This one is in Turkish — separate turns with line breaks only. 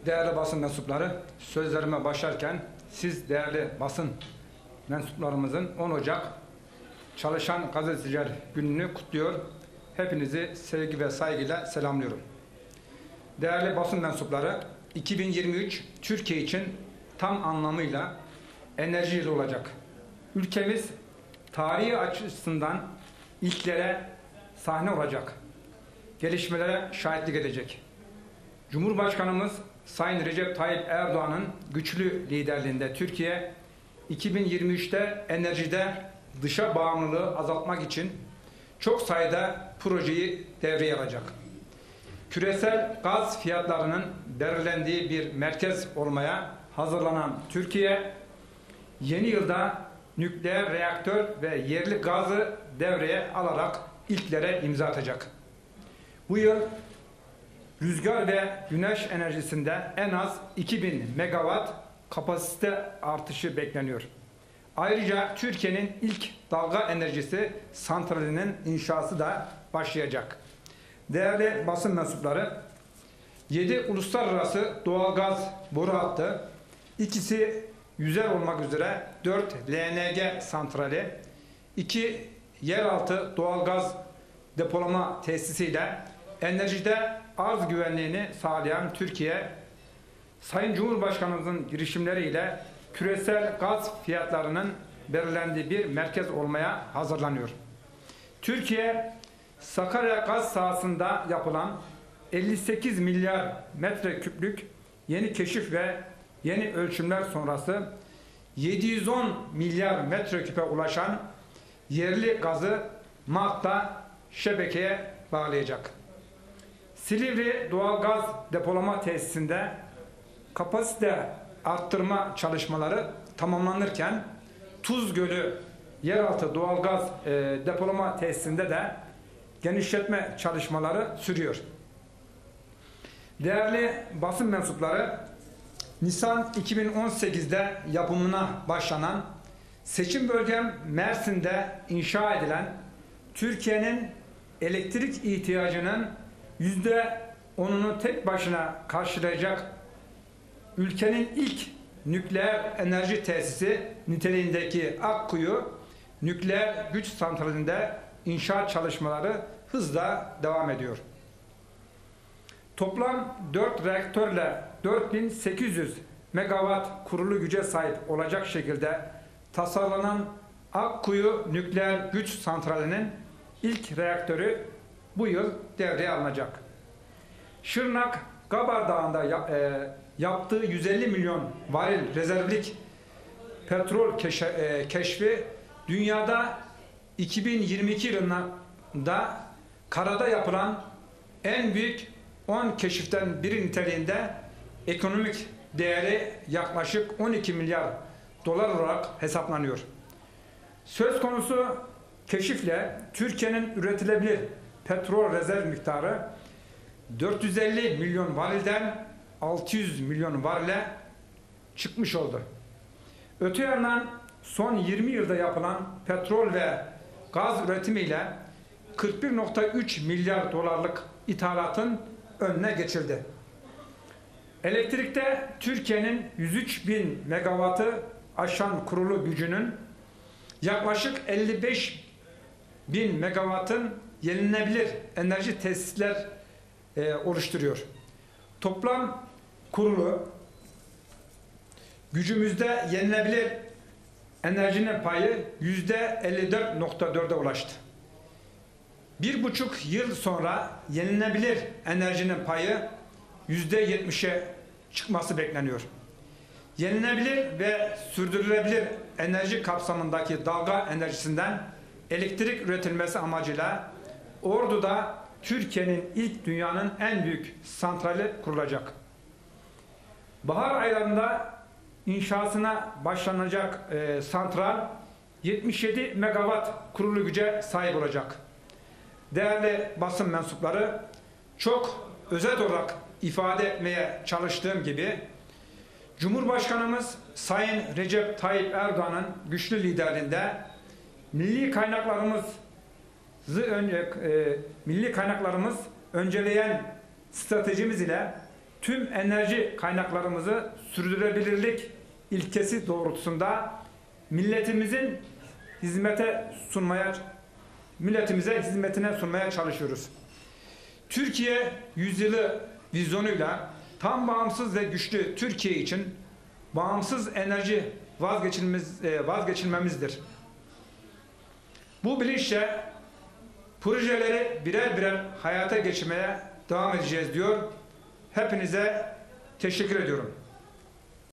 Değerli basın mensupları, sözlerime başlarken siz değerli basın mensuplarımızın 10 Ocak Çalışan Gazeteciler Günü'nü kutluyor. Hepinizi sevgi ve saygıyla selamlıyorum. Değerli basın mensupları, 2023 Türkiye için tam anlamıyla enerji yılı olacak. Ülkemiz tarihi açısından ilklere sahne olacak. Gelişmelere şahitlik edecek. Cumhurbaşkanımız Sayın Recep Tayyip Erdoğan'ın güçlü liderliğinde Türkiye 2023'te enerjide dışa bağımlılığı azaltmak için çok sayıda projeyi devreye alacak. Küresel gaz fiyatlarının belirlendiği bir merkez olmaya hazırlanan Türkiye, yeni yılda nükleer reaktör ve yerli gazı devreye alarak ilklere imza atacak. Bu yıl rüzgar ve güneş enerjisinde en az 2000 megawatt kapasite artışı bekleniyor. Ayrıca Türkiye'nin ilk dalga enerjisi santralinin inşası da başlayacak. Değerli basın mensupları, 7 uluslararası doğalgaz boru hattı, ikisi yüzer olmak üzere 4 LNG santrali, 2 yeraltı doğalgaz depolama tesisiyle enerjide arz güvenliğini sağlayan Türkiye, Sayın Cumhurbaşkanımızın girişimleriyle küresel gaz fiyatlarının belirlendiği bir merkez olmaya hazırlanıyor. Türkiye, Sakarya gaz sahasında yapılan 58 milyar metreküplük yeni keşif ve yeni ölçümler sonrası 710 milyar metreküpe ulaşan yerli gazı Mart'ta şebekeye bağlayacak. Silivri doğalgaz depolama tesisinde kapasite arttırma çalışmaları tamamlanırken Tuz Gölü yeraltı doğalgaz depolama tesisinde de genişletme çalışmaları sürüyor. Değerli basın mensupları, Nisan 2018'de yapımına başlanan seçim bölgem Mersin'de inşa edilen Türkiye'nin elektrik ihtiyacının %10'unu tek başına karşılayacak ülkenin ilk nükleer enerji tesisi niteliğindeki Akkuyu Nükleer Güç Santrali'nde inşaat çalışmaları hızla devam ediyor. Toplam 4 reaktörle 4800 megawatt kurulu güce sahip olacak şekilde tasarlanan Akkuyu Nükleer Güç Santrali'nin ilk reaktörü bu yıl devreye alınacak. Şırnak Gabar Dağı'nda yaptığı 150 milyon varil rezervlik petrol keşfi dünyada 2022 yılında karada yapılan en büyük 10 keşiften biri niteliğinde ekonomik değeri yaklaşık 12 milyar dolar olarak hesaplanıyor. Söz konusu keşifle Türkiye'nin üretilebilir petrol rezerv miktarı 450 milyon varilden 600 milyon varile çıkmış oldu. Öte yandan son 20 yılda yapılan petrol ve gaz üretimiyle 41,3 milyar dolarlık ithalatın önüne geçildi. Elektrikte Türkiye'nin 103 bin megawattı aşan kurulu gücünün yaklaşık 55 bin megawattın yenilenebilir enerji tesisler oluştururuyor. Toplam kurulu gücümüzde yenilenebilir enerjinin payı %54,4'e ulaştı. 1,5 yıl sonra yenilenebilir enerjinin payı %70'e çıkması bekleniyor. Yenilenebilir ve sürdürülebilir enerji kapsamındaki dalga enerjisinden elektrik üretilmesi amacıyla Ordu'da Türkiye'nin ilk dünyanın en büyük santrali kurulacak. Bahar aylarında inşasına başlanacak santral 77 megawatt kurulu güce sahip olacak. Değerli basın mensupları, çok özet olarak ifade etmeye çalıştığım gibi Cumhurbaşkanımız Sayın Recep Tayyip Erdoğan'ın güçlü liderliğinde milli kaynaklarımız önceleyen stratejimiz ile tüm enerji kaynaklarımızı sürdürülebilirlik ilkesi doğrultusunda milletimize hizmetine sunmaya çalışıyoruz. Türkiye yüzyılı vizyonuyla tam bağımsız ve güçlü Türkiye için bağımsız enerji vazgeçilmemizdir. Bu bilinçle projeleri birer birer hayata geçirmeye devam edeceğiz diyor. Hepinize teşekkür ediyorum.